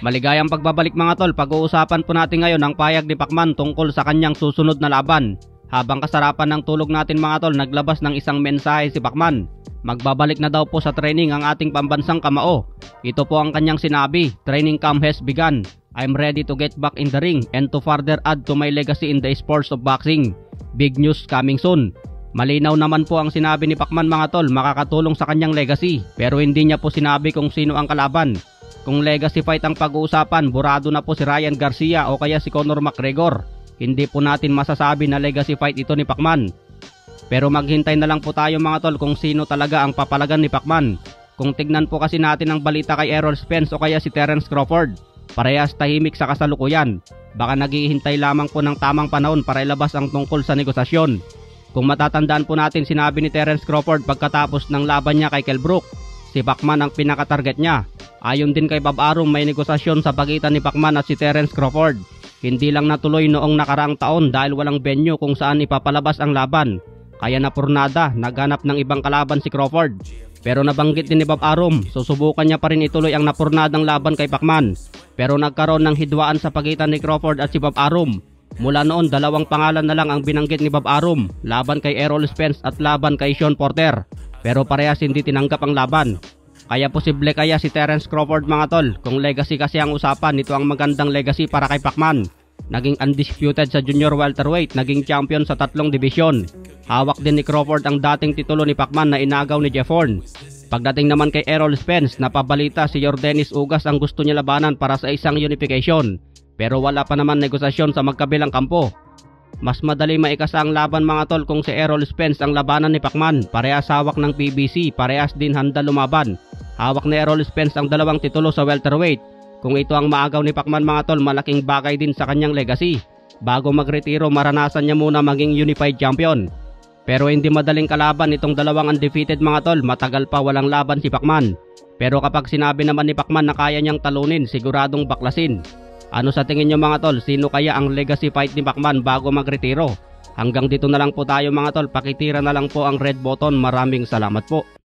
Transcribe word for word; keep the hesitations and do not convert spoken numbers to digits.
Maligayang pagbabalik mga tol, pag-uusapan po natin ngayon ang payag ni Pacman tungkol sa kanyang susunod na laban. Habang kasarapan ng tulog natin mga tol, naglabas ng isang mensahe si Pacman. Magbabalik na daw po sa training ang ating pambansang kamao. Ito po ang kanyang sinabi, "Training camp has begun. I'm ready to get back in the ring and to further add to my legacy in the sports of boxing. Big news coming soon." Malinaw naman po ang sinabi ni Pacman mga tol, makakatulong sa kanyang legacy. Pero hindi niya po sinabi kung sino ang kalaban. Kung legacy fight ang pag-uusapan, burado na po si Ryan Garcia o kaya si Conor McGregor. Hindi po natin masasabi na legacy fight ito ni Pacman. Pero maghintay na lang po tayo mga tol kung sino talaga ang papalagan ni Pacman. Kung tignan po kasi natin ang balita kay Errol Spence o kaya si Terence Crawford, parehas tahimik sa kasalukuyan. Baka naghihintay lamang po ng tamang panahon para ilabas ang tungkol sa negosasyon. Kung matatandaan po natin, sinabi ni Terence Crawford pagkatapos ng laban niya kay Kell Brook, si Pacman ang pinaka-target niya. Ayon din kay Bob Arum, may negosasyon sa pagitan ni Pacman at si Terence Crawford. Hindi lang natuloy noong nakaraang taon dahil walang venue kung saan ipapalabas ang laban. Kaya napurnada, naghanap ng ibang kalaban si Crawford. Pero nabanggit din ni Bob Arum, susubukan niya pa rin ituloy ang napurnadang laban kay Pacman. Pero nagkaroon ng hidwaan sa pagitan ni Crawford at si Bob Arum. Mula noon, dalawang pangalan na lang ang binanggit ni Bob Arum, laban kay Errol Spence at laban kay Sean Porter. Pero parehas hindi tinanggap ang laban. Kaya posible kaya si Terence Crawford mga tol. Kung legacy kasi ang usapan, ito ang magandang legacy para kay Pacman. Naging undisputed sa junior welterweight, naging champion sa tatlong dibisyon. Hawak din ni Crawford ang dating titulo ni Pacman na inagaw ni Jeff Horn. Pagdating naman kay Errol Spence, napabalita si Yordenis Ugas ang gusto niya labanan para sa isang unification. Pero wala pa naman negosasyon sa magkabilang kampo. Mas madali maikasa ang laban mga tol kung si Errol Spence ang labanan ni Pacman. Parehas hawak ng P B C, parehas din handa lumaban. Hawak ni Errol Spence ang dalawang titulo sa welterweight. Kung ito ang maagaw ni Pacman mga tol, malaking bagay din sa kanyang legacy. Bago magretiro, maranasan niya muna maging unified champion. Pero hindi madaling kalaban itong dalawang undefeated mga tol, matagal pa walang laban si Pacman. Pero kapag sinabi naman ni Pacman na kaya niyang talunin, siguradong baklasin. Ano sa tingin niyo mga tol, sino kaya ang legacy fight ni Pacman bago magretiro? Hanggang dito na lang po tayo mga tol, pakitira na lang po ang red button. Maraming salamat po.